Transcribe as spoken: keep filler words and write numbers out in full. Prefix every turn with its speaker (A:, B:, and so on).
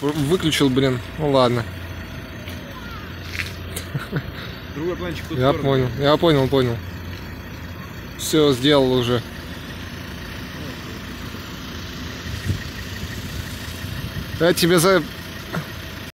A: выключил, блин. Ну ладно.
B: Другой планчик.
A: Я понял, я понял, понял. Все, сделал уже. Я тебе за